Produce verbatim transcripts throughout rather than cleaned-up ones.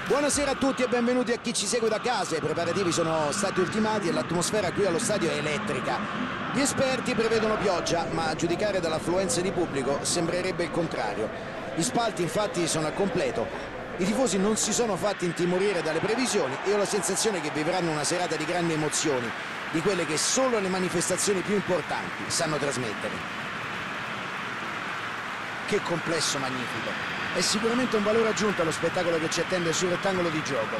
Buonasera a tutti e benvenuti a chi ci segue da casa. I preparativi sono stati ultimati e l'atmosfera qui allo stadio è elettrica. Gli esperti prevedono pioggia, ma a giudicare dall'affluenza di pubblico sembrerebbe il contrario. Gli spalti infatti sono al completo. I tifosi non si sono fatti intimorire dalle previsioni e ho la sensazione che vivranno una serata di grandi emozioni, di quelle che solo le manifestazioni più importanti sanno trasmettere. Che complesso magnifico! È sicuramente un valore aggiunto allo spettacolo che ci attende sul rettangolo di gioco.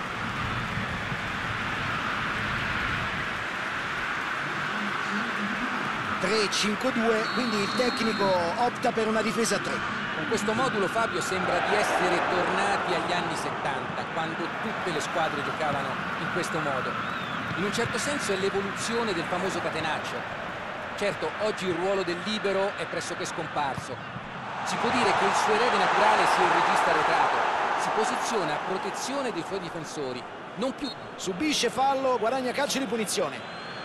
tre cinque due, quindi il tecnico opta per una difesa a tre. Con questo modulo, Fabio, sembra di essere tornati agli anni settanta, quando tutte le squadre giocavano in questo modo. In un certo senso è l'evoluzione del famoso catenaccio. Certo, oggi il ruolo del libero è pressoché scomparso. Si può dire che il suo erede naturale sia il regista arretrato. Si posiziona a protezione dei suoi difensori, non più. Subisce fallo, guadagna calcio di punizione.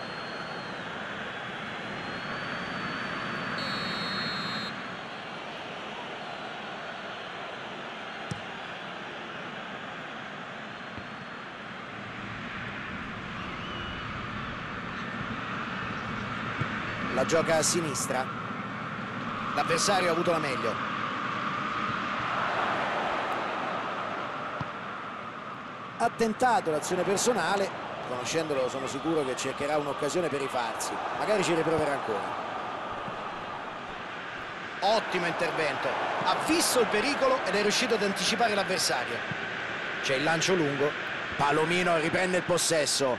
La gioca a sinistra. L'avversario ha avuto la meglio. Ha tentato l'azione personale. Conoscendolo sono sicuro che cercherà un'occasione per rifarsi. Magari ci riproverà ancora. Ottimo intervento. Ha visto il pericolo ed è riuscito ad anticipare l'avversario. C'è il lancio lungo. Palomino riprende il possesso.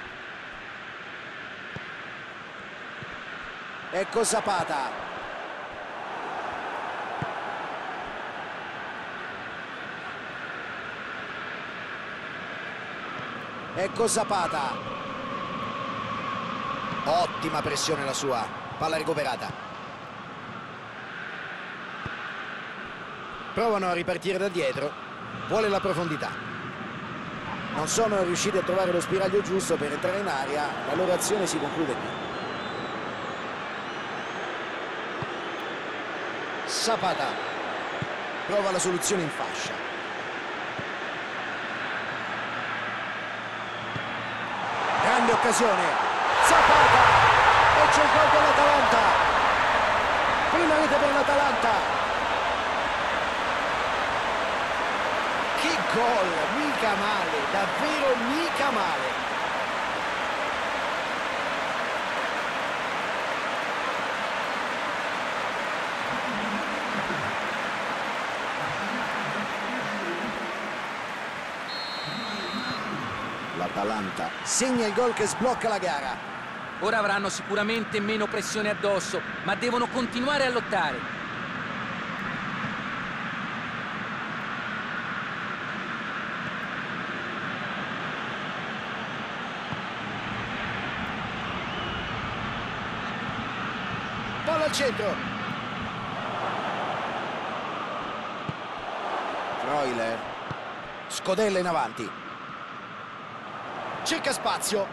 Ecco Zapata. Ecco Zapata. Ottima pressione la sua. Palla recuperata. Provano a ripartire da dietro. Vuole la profondità. Non sono riusciti a trovare lo spiraglio giusto per entrare in area. La loro azione si conclude qui. Zapata. Prova la soluzione in fascia. Grande occasione, Zapata, e c'è il gol dell'Atalanta, prima rete per l'Atalanta. Che gol, mica male, davvero mica male. L'Atalanta segna il gol che sblocca la gara. Ora avranno sicuramente meno pressione addosso, ma devono continuare a lottare. Palla al centro. Freuler scodella in avanti. Cerca spazio.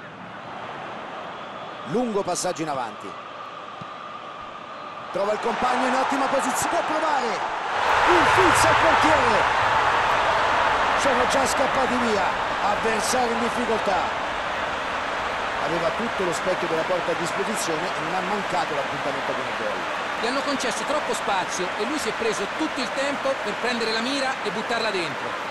Lungo passaggio in avanti. Trova il compagno in ottima posizione. Può provare. Infilza il portiere. Sono già scappati via. Avversario in difficoltà. Aveva tutto lo specchio della porta a disposizione e non ha mancato l'appuntamento con il gol. Gli hanno concesso troppo spazio e lui si è preso tutto il tempo per prendere la mira e buttarla dentro.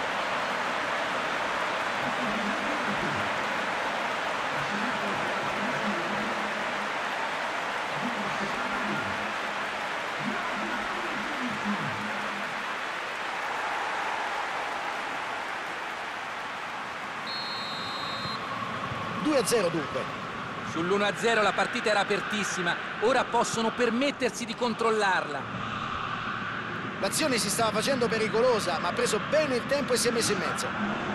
due a zero dunque. Sull'uno a zero la partita era apertissima, ora possono permettersi di controllarla. L'azione si stava facendo pericolosa, ma ha preso bene il tempo e si è messo in mezzo.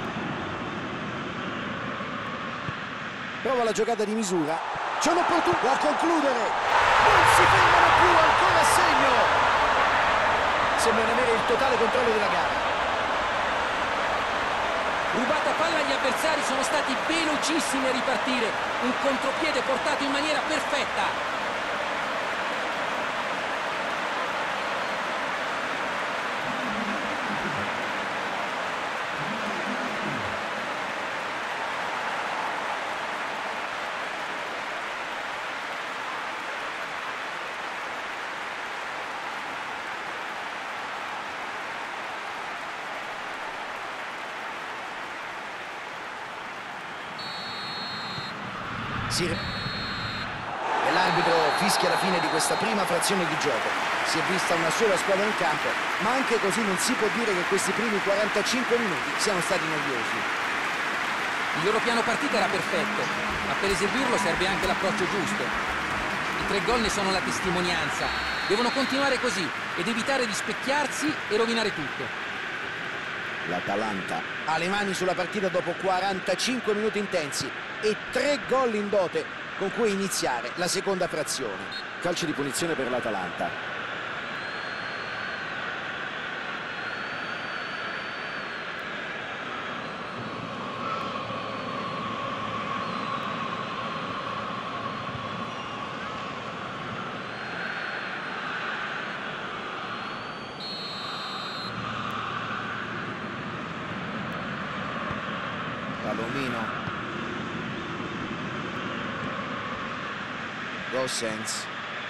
Prova la giocata di misura. C'è un'opportunità. Può concludere. Non si fermano più, ancora a segno. Sembrano avere il totale controllo della gara. Rubata palla agli avversari, sono stati velocissimi a ripartire. Un contropiede portato in maniera perfetta. Si... E l'arbitro fischia la fine di questa prima frazione di gioco. Si è vista una sola squadra in campo, ma anche così non si può dire che questi primi quarantacinque minuti siano stati noiosi. Il loro piano partita era perfetto, ma per eseguirlo serve anche l'approccio giusto. I tre gol ne sono la testimonianza. Devono continuare così ed evitare di specchiarsi e rovinare tutto. L'Atalanta ha le mani sulla partita dopo quarantacinque minuti intensi e tre gol in dote con cui iniziare la seconda frazione. Calcio di punizione per l'Atalanta. Palomino, Gosens,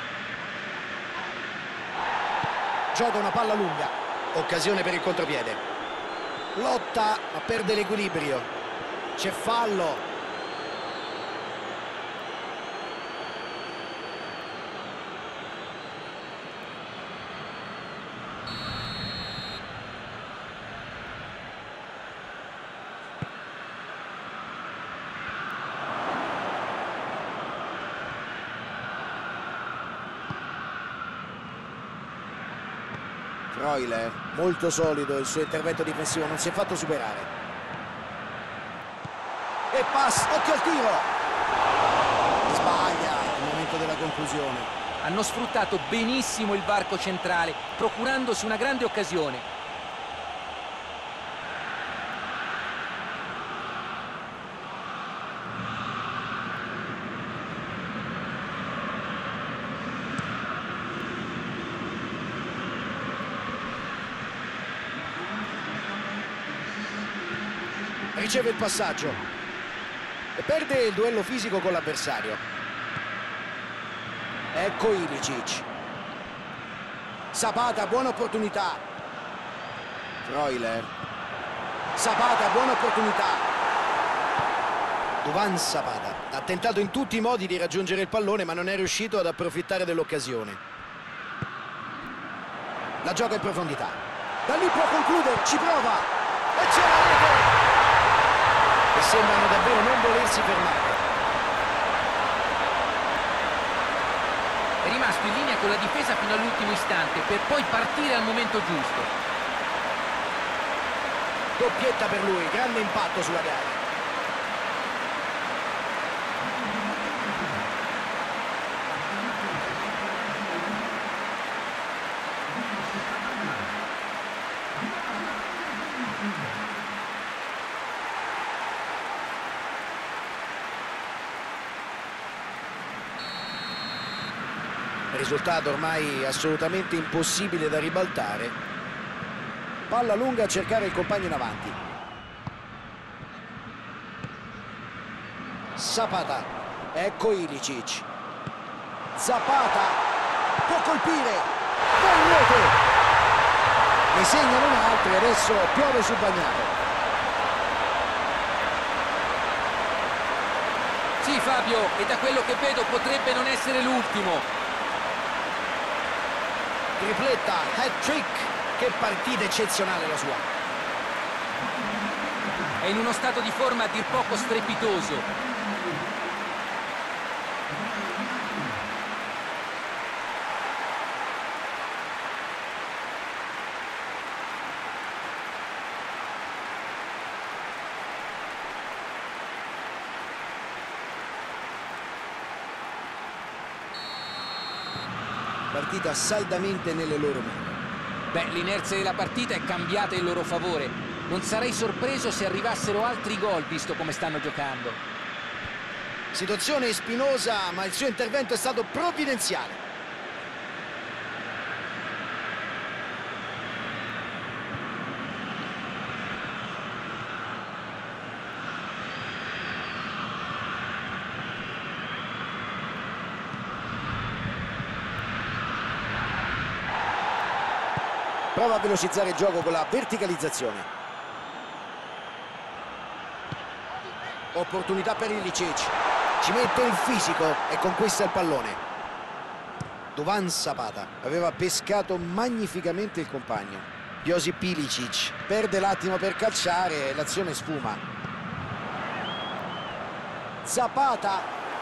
gioca una palla lunga, occasione per il contropiede, lotta ma perde l'equilibrio, c'è fallo. Freuler, molto solido il suo intervento difensivo, non si è fatto superare. E pass, occhio al tiro! Sbaglia al momento della conclusione. Hanno sfruttato benissimo il varco centrale, procurandosi una grande occasione. Riceve il passaggio e perde il duello fisico con l'avversario. Ecco Ilicic. Zapata, buona opportunità. Freuler. Zapata, buona opportunità. Duvan Zapata ha tentato in tutti i modi di raggiungere il pallone, ma non è riuscito ad approfittare dell'occasione. La gioca in profondità. Da lì può concludere, ci prova. E c'è la rete! E sembrano davvero non volersi fermare. È rimasto in linea con la difesa fino all'ultimo istante per poi partire al momento giusto. Doppietta per lui, grande impatto sulla gara. Risultato ormai assolutamente impossibile da ribaltare. Palla lunga a cercare il compagno in avanti. Zapata, ecco Ilicic. Zapata può colpire, buon rete, ne segnano un altro e adesso piove sul bagnato. Sì Fabio, e da quello che vedo potrebbe non essere l'ultimo. Tripletta, hat-trick, che partita eccezionale la sua. È in uno stato di forma a dir poco strepitoso. Partita saldamente nelle loro mani. Beh, l'inerzia della partita è cambiata in loro favore. Non sarei sorpreso se arrivassero altri gol, visto come stanno giocando. Situazione spinosa, ma il suo intervento è stato provvidenziale. Prova a velocizzare il gioco con la verticalizzazione. Opportunità per Ilicic. Ci mette il fisico e conquista il pallone. Duvan Zapata aveva pescato magnificamente il compagno. Josip Ilicic perde l'attimo per calciare e l'azione sfuma. Zapata.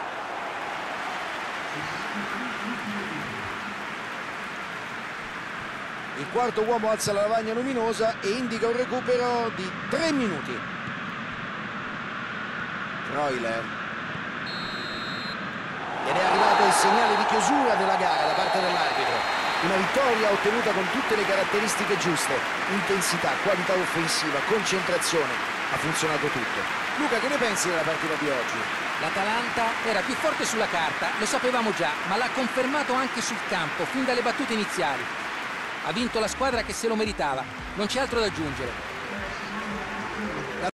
Il quarto uomo alza la lavagna luminosa e indica un recupero di tre minuti. Freuler. Ed è arrivato il segnale di chiusura della gara da parte dell'arbitro. Una vittoria ottenuta con tutte le caratteristiche giuste. Intensità, qualità offensiva, concentrazione. Ha funzionato tutto. Luca, che ne pensi della partita di oggi? L'Atalanta era più forte sulla carta, lo sapevamo già, ma l'ha confermato anche sul campo, fin dalle battute iniziali. Ha vinto la squadra che se lo meritava, non c'è altro da aggiungere.